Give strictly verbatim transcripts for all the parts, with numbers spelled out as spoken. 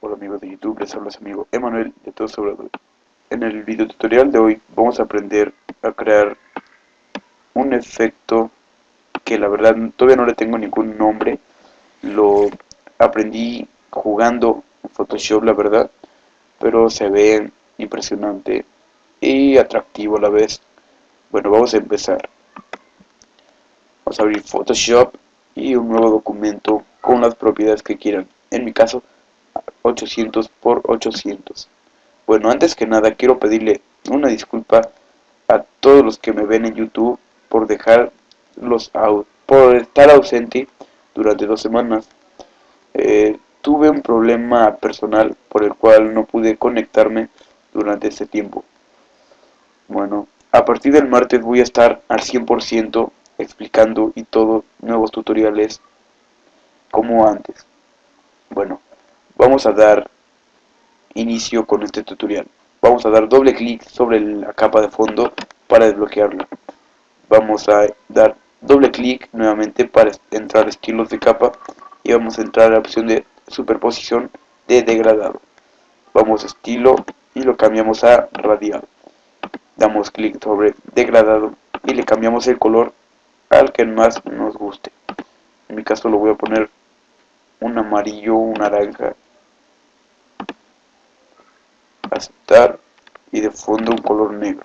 Hola amigos de YouTube, les habla su amigo Emanuel de Todo Sobre Adobe. En el video tutorial de hoy vamos a aprender a crear un efecto que la verdad todavía no le tengo ningún nombre. Lo aprendí jugando en Photoshop, la verdad, pero se ve impresionante y atractivo a la vez. Bueno, vamos a empezar. Vamos a abrir Photoshop y un nuevo documento con las propiedades que quieran. En mi caso, ochocientos por ochocientos. Bueno, antes que nada quiero pedirle una disculpa a todos los que me ven en YouTube por dejar los au por estar ausente durante dos semanas. Eh, tuve un problema personal por el cual no pude conectarme durante ese tiempo. Bueno, a partir del martes voy a estar al cien por ciento explicando y todo nuevos tutoriales como antes. Bueno, vamos a dar inicio con este tutorial. Vamos a dar doble clic sobre la capa de fondo para desbloquearla. Vamos a dar doble clic nuevamente para entrar a estilos de capa y vamos a entrar a la opción de superposición de degradado. Vamos a estilo y lo cambiamos a radial. Damos clic sobre degradado y le cambiamos el color al que más nos guste. En mi caso lo voy a poner un amarillo, un naranja. Aceptar y de fondo un color negro.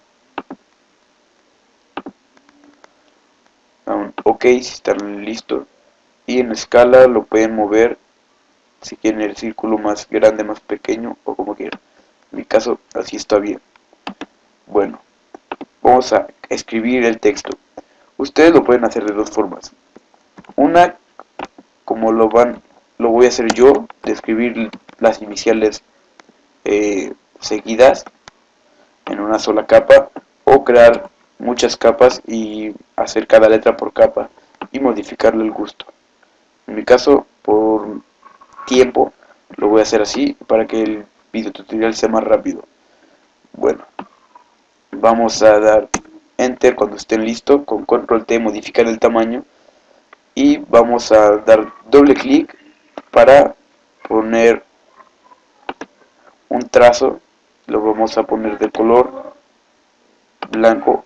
Ok, si están listos. Y en escala lo pueden mover si quieren el círculo más grande, más pequeño o como quieran. En mi caso así está bien. Bueno, vamos a escribir el texto. Ustedes lo pueden hacer de dos formas. Una, como lo van, lo voy a hacer yo, de escribir las iniciales eh, seguidas en una sola capa, o crear muchas capas y hacer cada letra por capa y modificarle el gusto. En mi caso, por tiempo, lo voy a hacer así para que el video tutorial sea más rápido. Bueno, vamos a dar enter cuando estén listos, con control T modificar el tamaño y vamos a dar doble clic para poner un trazo. Lo vamos a poner de color blanco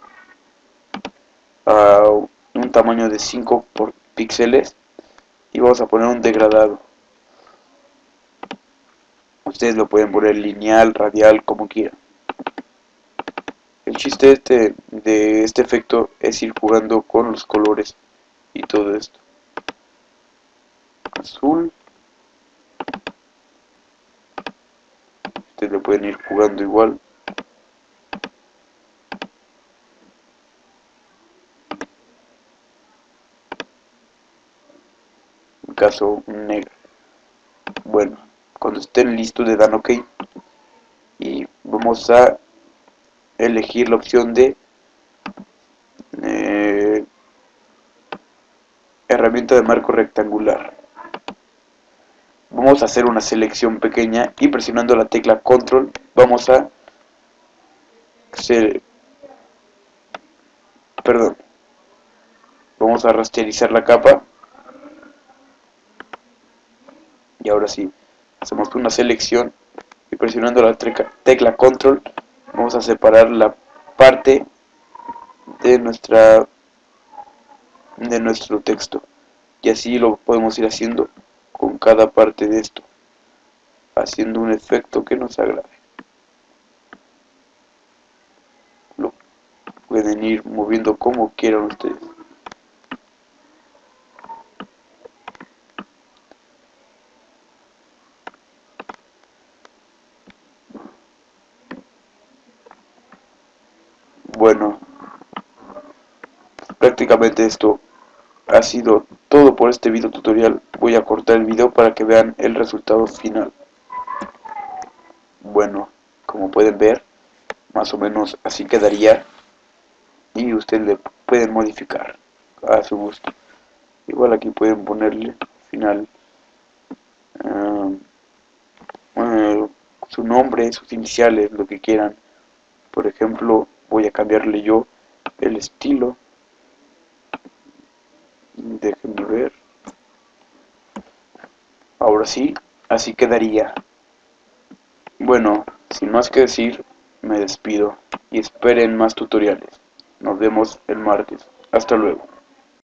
a un tamaño de cinco por píxeles y vamos a poner un degradado. Ustedes lo pueden poner lineal, radial, como quieran. El chiste este, de este efecto es ir jugando con los colores y todo esto. Azul. Ustedes lo pueden ir jugando igual. En caso negro. Bueno, cuando estén listos le dan OK y vamos a elegir la opción de eh, herramienta de marco rectangular. Vamos a hacer una selección pequeña y presionando la tecla control vamos a hacer, perdón, vamos a rasterizar la capa y ahora sí, hacemos una selección y presionando la tecla control vamos a separar la parte de nuestra de nuestro texto y así lo podemos ir haciendo con cada parte de esto, haciendo un efecto que nos agrade. Lo pueden ir moviendo como quieran ustedes. Bueno, prácticamente esto ha sido todo por este video tutorial. Voy a cortar el video para que vean el resultado final. Bueno, como pueden ver, más o menos así quedaría y ustedes le pueden modificar a su gusto. Igual aquí pueden ponerle final uh, uh, su nombre, sus iniciales, lo que quieran. Por ejemplo, voy a cambiarle yo el estilo. Déjenme ver. Ahora sí, así quedaría. Bueno, sin más que decir, me despido y esperen más tutoriales. Nos vemos el martes. Hasta luego.